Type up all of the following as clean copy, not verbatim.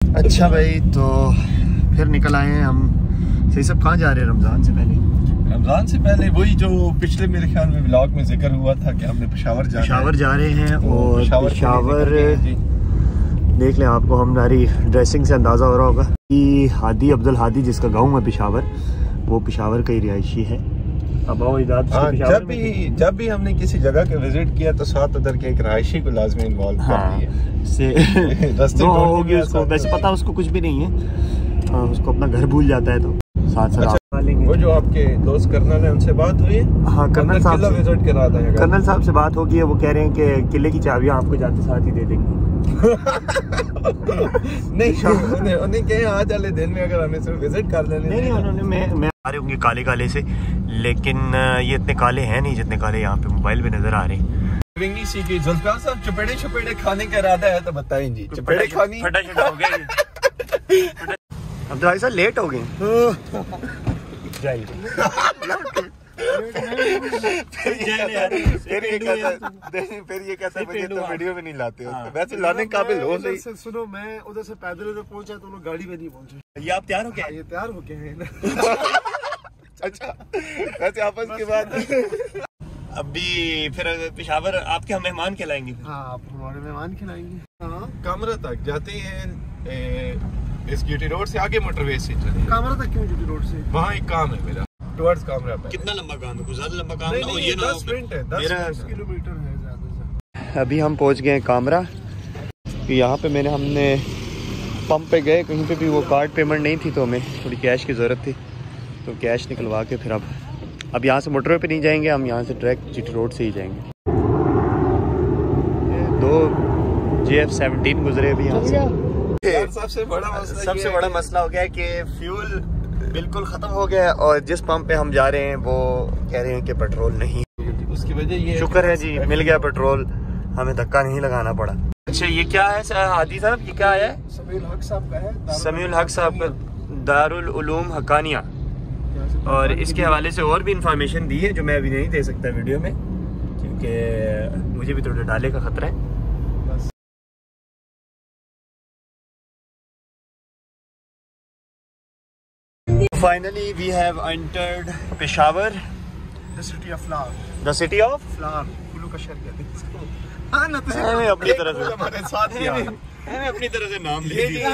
अच्छा भाई, तो फिर निकल आए हैं हम। सही सब कहाँ जा रहे हैं रमज़ान से पहले? रमज़ान से पहले वही जो पिछले मेरे ख्याल में व्लॉग में जिक्र हुआ था कि हमने पेशावर जा रहे हैं। और पेशावर देख लें, आपको हमारी ड्रेसिंग से अंदाज़ा हो रहा होगा कि हादी अब्दुल हादी जिसका गाँव है पेशावर, वो पेशावर का ही रिहायशी है। अब जब भी हमने किसी जगह के विजिट किया तो साथ उधर के एक रिहायशी को लाजमी इन्वॉल्व कर लिया। से रास्ते होगी उसको, वैसे पता उसको कुछ भी नहीं है, उसको अपना घर भूल जाता है। तो साथ वो जो आपके दोस्त कर्नल है उनसे बात हुई है? हाँ, कर्नल साहब से विजिट करा था। कर्नल साहब से बात होगी है, वो कह रहे हैं कि किले की चाबियां आपको जाते साथ ही दे देंगे। नहीं, उन्हें कहे आज वाले दिन में अगर हमें सिर्फ विजिट कर लेने। नहीं, उन्होंने मैं आ रहे होंगे काले काले से, लेकिन ये इतने काले हैं नहीं जितने काले यहाँ पे मोबाइल पे नजर आ रहे हैं। जुल्फिकार साहब चपेड़े खाने का इरादा है तो बताएं जी। चपेड़े खानी फटाफट हो गए। अब तो ऐसा लेट हो गए। फिर ये कहता है मुझे तो वीडियो में नहीं लाते हो। वैसे लाने काबिल हो सही। सुनो, मैं उधर से पैदल उधर पहुंचा तो लोग गाड़ी में नहीं पहुंचे। ये आप तैयार हो क्या? ये तैयार हो गए हैं। अच्छा, वैसे आपस के बाद अभी फिर पेशावर आपके हम मेहमान खिलाएंगे। हाँ, आप हमारे मेहमान खिलाएंगे। हाँ, कामरा तक जाते हैं। इस GT रोड से आगे मोटरवे से चले। कामरा तक क्यों GT रोड से? वहाँ एक काम है मेरा, टुवर्ड्स कामरा पे। कितना लंबा काम है? कुछ ज्यादा लंबा काम नहीं, ये 10 मिनट है, 10 किलोमीटर है ज्यादा से। अभी हम पहुंच गए हैं कामरा। यहाँ पे हमने पंप पे गए, कहीं पे भी वो कार्ड पेमेंट नहीं थी तो हमें थोड़ी कैश की ज़रूरत थी, तो कैश निकलवा के फिर अब यहाँ से मोटरवे पे नहीं जाएंगे, हम यहाँ से डायरेक्ट GT रोड से ही जाएंगे। 2 JF-17 गुजरे अभी यहाँ से। सबसे बड़ा मसला हो गया है कि फ्यूल बिल्कुल ख़त्म हो गया है और जिस पंप पे हम जा रहे हैं वो कह रहे हैं कि पेट्रोल नहीं। उसकी वजह ये शुक्र है जी, मिल गया पेट्रोल, हमें धक्का नहीं लगाना पड़ा। अच्छा, ये क्या है हादी साहब? ये क्या है? समीउल हक साहब का है। समीउल हक साहब का दारुल उलूम हकानिया। और इसके हवाले से और भी इंफॉर्मेशन दी है जो मैं अभी नहीं दे सकता वीडियो में, क्योंकि मुझे भी थोड़ा डाले का खतरा है। Finally we have entered Peshawar, the city of flower. The city of flower, फूलों का शहर कहते हैं। हाँ ना, तो अपनी तरफ से हमारे साथ ही अपनी तरह से नाम ले दिया।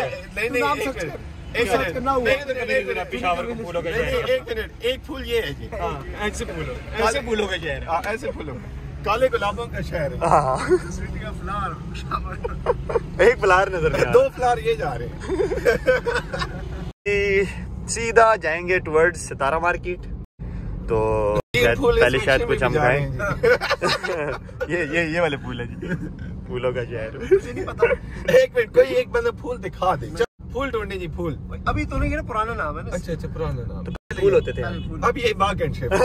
पेशावर को फूलों का शहर। एक फूल ये है जी। ऐसे फूलों का शहर, ऐसे फूलों काले गुलाबों का शहर है। City of flower. एक फ्लावर नजर में, 2 फ्लावर ये जा रहे हैं। सीधा जाएंगे टुवर्ड्स सितारा मार्केट, तो पहले शायद कुछ हम खाएं। ये वाले फूल है जी, फूलों का शहर। एक मिनट, कोई एक बंदा फूल दिखा दे। फूल ढूंढने जी, फूल। अभी तो नहीं, पुराना नाम है ना। अच्छा, पुराना नाम। तो फूल होते थे, अब ये बाग एंड शिफ्ट।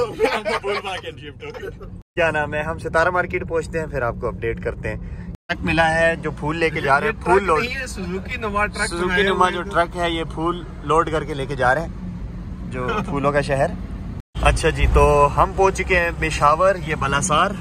क्या नाम है? हम सितारा मार्केट पहुंचते हैं, फिर आपको अपडेट करते हैं। ट्रक मिला है जो फूल लेके जा रहे हैं, फूल लोड। सुजुकी नुमा जो ट्रक है, ये फूल लोड करके लेके जा रहे हैं, जो फूलों का शहर। अच्छा जी, तो हम पहुंच चुके हैं पेशावर। ये बलासार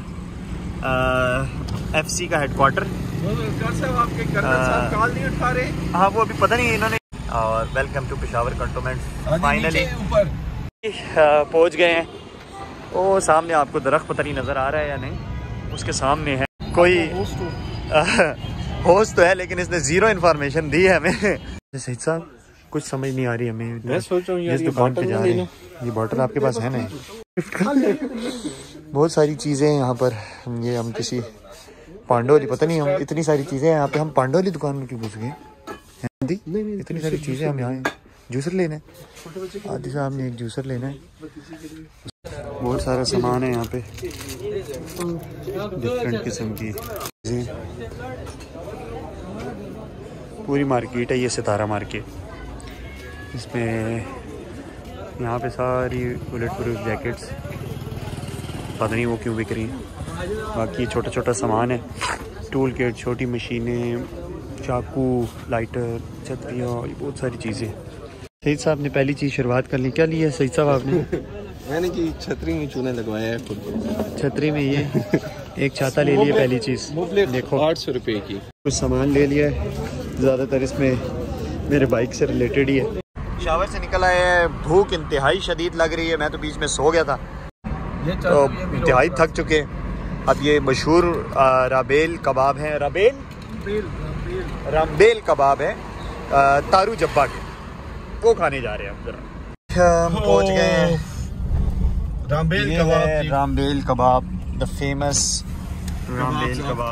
FC का हेडक्वार्टर। आपके कर्नल साहब कॉल नहीं उठा रहे? हाँ, वो अभी पता नहीं इन्होंने। और welcome to Peshawar cantonment. Finally पहुंच गए हैं। ओ, सामने आपको दरख्त पता नहीं नजर आ रहा है या नहीं, उसके सामने है कोई होस्ट तो है, लेकिन इसने 0 इन्फॉर्मेशन दी है हमें। सही साहब, कुछ समझ नहीं आ रही हमें। मैं सोच रहा हूँ जिस दुकान पे जा रहे हैं, ये बॉटल आपके पास है ना? बहुत सारी चीज़ें हैं यहाँ पर। ये हम किसी पांडोली, पता नहीं, हम इतनी सारी चीज़ें हैं यहाँ पे। हम पांडोली दुकान में क्यों घुस गए? इतनी सारी चीज़ें हम यहाँ जूसर लेना है। आदि साहब ने एक जूसर लेना है। बहुत सारा सामान है यहाँ पे, डिफरेंट किस्म की चीज़ें। पूरी मार्केट है ये सितारा मार्केट। इसमें यहाँ पे सारी बुलेट प्रूफ जैकेट्स, पता नहीं वो क्यों बिक रही हैं। बाकी छोटा छोटा सामान है, टूल किट, छोटी मशीनें, चाकू, लाइटर, छतरियाँ, बहुत सारी चीज़ें। सईद साहब ने पहली चीज़ शुरुआत कर ली। क्या लिया है सईद साहब आपने? मैंने जी छतरी में चूना लगवाया है खुद। छतरी में ये एक छाता ले लिया पहली चीज़। देखो 800 रुपये की। कुछ सामान ले लिया है। ज़्यादातर इसमें मेरे बाइक से रिलेटेड ही है। शावर से निकल आए हैं, भूख इंतहाई शदीद लग रही है। मैं तो बीच में सो गया था तो इंतहाई थक चुके। अब ये मशहूर राबेल कबाब हैं, रामबेल कबाब है तारू जब्बा के, वो खाने जा रहे हैं हम। जरा हम पहुँच गए हैं रामबेल कबाब, द फेमस रामबेल कबाब।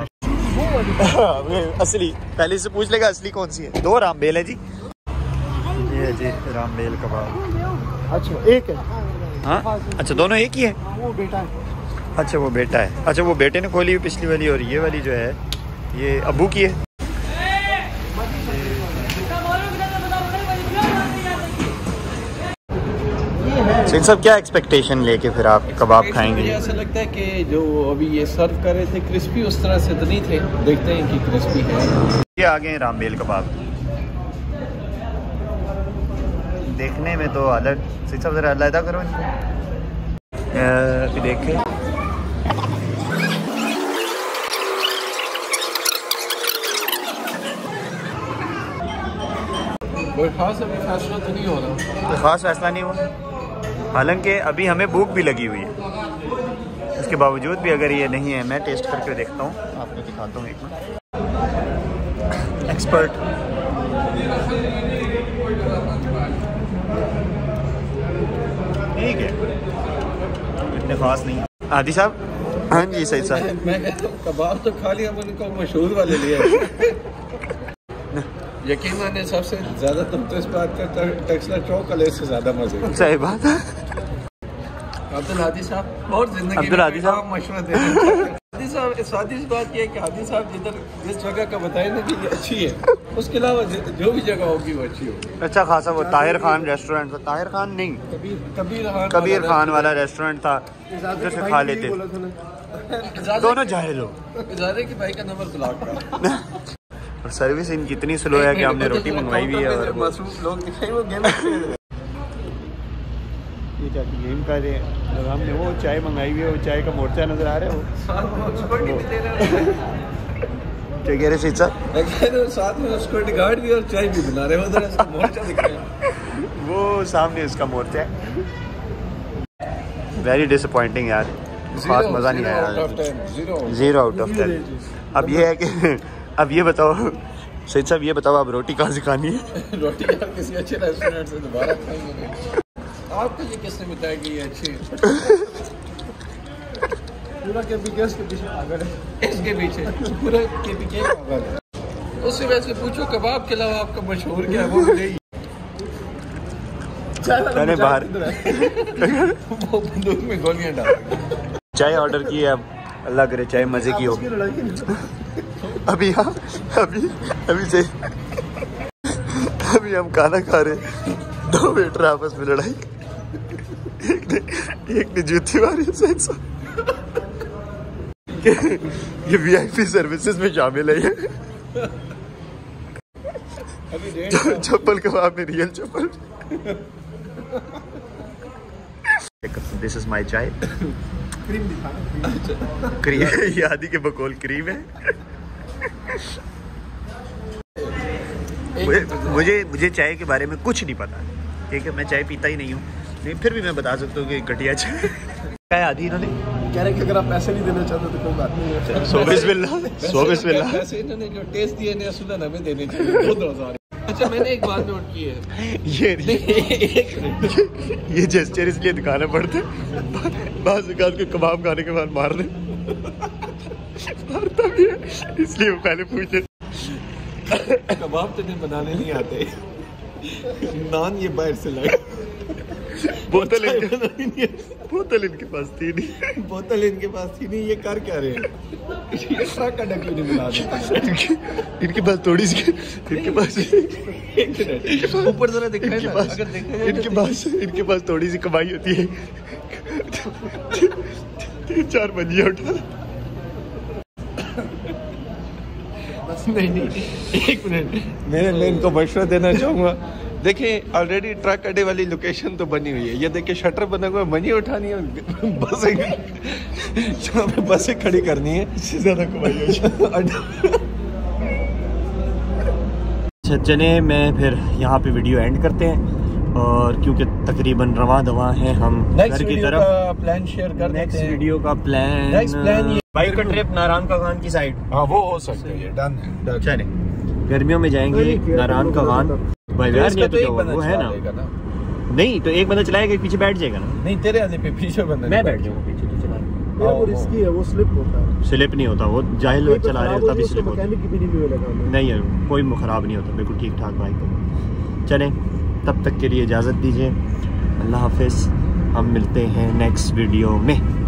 असली पहले से पूछ लेगा असली कौन सी है। 2 रामबेल है जी, ये जी रामबेल कबाब। अच्छा एक है। हाँ अच्छा दोनों एक ही है। वो बेटा है। अच्छा वो बेटा है। अच्छा वो बेटे ने खोली हुई पिछली वाली, और ये वाली जो है ये अब्बू की है। इन सब क्या एक्सपेक्टेशन लेके फिर आप कबाब खाएंगे? ऐसा लगता है कि जो अभी ये सर्व कर रहे थे क्रिस्पी उस तरह से तो नहीं थे, देखते हैं कि क्रिस्पी है। ये आ गए रामबेल कबाब, देखने में तो अलग से सब ज़रा अलग करो इनको। देखें कोई खास अभी फैसला तो नहीं हो रहा, कोई ख़ास फैसला नहीं हुआ। हालांकि अभी हमें भूख भी लगी हुई है, उसके बावजूद भी अगर ये नहीं है, मैं टेस्ट करके देखता हूँ, आपको दिखाता हूँ एक मिनट। एक्सपर्ट ठीक है, इतने खास नहीं। आदि साहब। हाँ जी सही साहब। मैं कहता हूँ कबाब तो खा लिया, मैंने को मशहूर वाले लिए। यकीन माने सबसे ज्यादा तुम तो इस बात का टेक्सला चौक वाले से ज्यादा मजे। सही बात है। अब्दुल हादी साहब और जिंदगी अब्दुल हादी साहब मशवरा दे रहे हैं। हादी साहब स्वादिष्ट बात यह है कि हादी साहब जिस जगह का बताए ना कि ये अच्छी है, उसके अलावा जो भी जगह होगी वो अच्छी होगी। अच्छा खासा वो ताहिर खान रेस्टोरेंट था, ताहिर खान नहीं कबीर खान वाला रेस्टोरेंट था, जिससे खा लेते दोनों जाहिल हो। इजारे की भाई का नंबर ब्लॉक का। और सर्विस इनकी इतनी स्लो है कि हमने रोटी मंगवाई भी है और मसरूफ लोग दिखाई वो गेम ये जाके गेम कर रहे हैं। और हमने वो चाय मंगाई हुई है, वो चाय का मोर्चा नजर आ रहा है वो क्या कह रहे सीट साहब? साथ में सिक्योरिटी गार्ड भी और चाय भी बना रहे हो, उधर मोर्चा दिख रहा है वो सामने उसका मोर्चा है। वेरी डिसअपॉइंटिंग यार, खास मज़ा नहीं आया। 0 आउट ऑफ 10। अब ये है कि अब ये बताओ सईद साहब, ये बताओ आप रोटी कहाँ से खानी है? रोटी यार किसी अच्छे रेस्टोरेंट से दोबारा खाएंगे। आपको ये किसने बताया कि ये अच्छी है? पूरा केपीके के पीछे पागल है, इसके पीछे पूरा केपीके पागल है। उससे वैसे पूछो कबाब के अलावा आपका मशहूर क्या है? वो मुझे मैंने बाहर वो बंदूक में गोलियां डाल चाय ऑर्डर की है। अब अल्लाह करे चाय मजे की हो। अभी हाँ अभी हम खाना खा रहे, 2 वेटर आपस में लड़ाई, एक ने जूती मारी सईद साहब। ये वीआईपी सर्विसेज में शामिल है ये। चप्पल कबाब में रियल चप्पल। This is my chai. Cream ये आदि के बकौल क्रीम है। मुझे चाय के बारे में कुछ नहीं पता, ठीक है, मैं चाय पीता ही नहीं हूँ, लेकिन फिर भी मैं बता सकता हूँ कि घटिया चाय क्या है। आदि इन्होंने कह रहे कि अगर आप पैसे नहीं देना चाहते तो कोई बात नहीं है। सो बिस्मिल्लाह। वैसे इन्होंने जो टेस्ट दिए ने सुना हमें देने चाहिए 2,000। अच्छा मैंने एक बात नोट की है, ये जेस्चर इसलिए दिखाना पड़ता है, बाज़ औक़ात के कबाब खाने के बाद मारता भी है, इसलिए वो पहले पूछते। कबाब तो नहीं बनाने नहीं आते, नान ये बाहर से लाए। बोतल इनके पास थी नहीं। बोतल इनके पास थी नहीं, ये कर क्या रहे हैं? ये ट्रक का ढक्कन नहीं बना देते। इनके पास थोड़ी सी, इनके पास ऊपर जरा दिखाए ना, अगर देखा जाए इनके पास थोड़ी सी कमाई होती है, 3-4 मंजियाँ उठा। नहीं एक मिनट, मैं इनको मशवरा देना चाहूँगा। देखिए ऑलरेडी ट्रक अड्डे वाली लोकेशन तो बनी हुई है, ये देखिए शटर बना हुआ है, मनी उठानी है, बसें खड़ी करनी है, इससे ज़्यादा कमाई है। चने मैं फिर यहाँ पे वीडियो एंड करते हैं, और क्योंकि तकरीबन रवां दवा हैं हम घर की तरफ। प्लान शेयर कर देते हैं। नेक्स्ट वीडियो का प्लान ये बाइक का ट्रिप नारायण का खान की साइड। हाँ वो हो सकता है, डन है। चले गर्मियों में जाएंगे नारायण का खान। भाई यार नहीं तो वो है ना, नहीं तो एक बंदा चलाएगा पीछे बैठ जाएगा ना। नहीं तेरे आने पे पीछे बंदा, मैं बैठ जाऊंगा पीछे, तो चला। वो रिस्की है, वो स्लिप होता है। स्लिप नहीं होता, वो जाहिल चला रहे होता भी स्लिप होता मैकेनिक की भी नहीं लगा। नहीं है, कोई खराब नहीं होता, बिल्कुल ठीक ठाक बाइक हो। चलें तब तक के लिए इजाज़त दीजिए, अल्लाह हाफिज़। हम मिलते हैं नेक्स्ट वीडियो में।